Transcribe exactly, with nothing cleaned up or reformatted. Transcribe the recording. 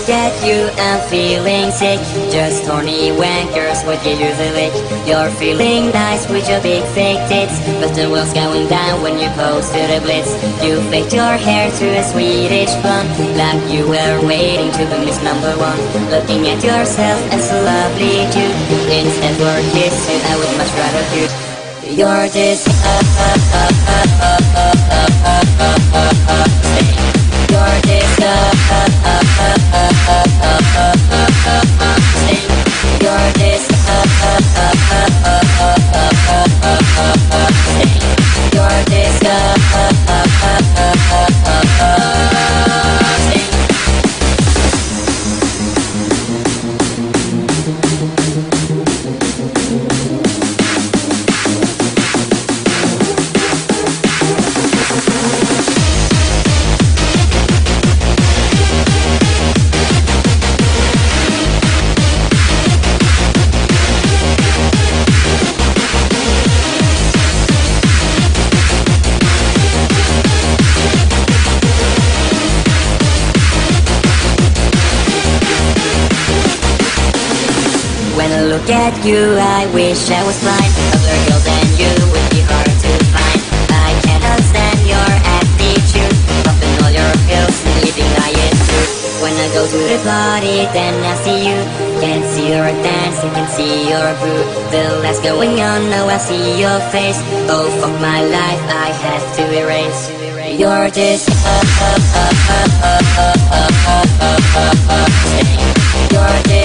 look at you, I'm feeling sick. Just horny wankers would give you the lick. You're feeling nice with your big fake tits, but the world's going down when you pose to the blitz. You faked your hair to a Swedish bun, like you were waiting to be Miss Number One. Looking at yourself as a lovely dude, instead for kissing I would much rather you. You're this uh, uh, uh, uh, uh, uh, uh, uh, uh, uh, thing. You're this uh, uh, uh, uh, uh, uh, uh, uh, uh, uh, thing. You're this uh, uh, uh, uh, uh, uh, uh, uh, uh, uh, thing. You're this uh, uh, uh, uh, uh, uh, uh, uh, thing. When I look at you, I wish I was blind. Other girls than you would be hard to find. I can't understand your attitude, popping all your pills and leaving lying too. When I go to the party, then I see you. Can't see your dance, I can see your boo. The last going on, now I see your face. Oh fuck my life, I have to erase. You're this uh uh uh uh uh uh uh uh uh uh thing. You're this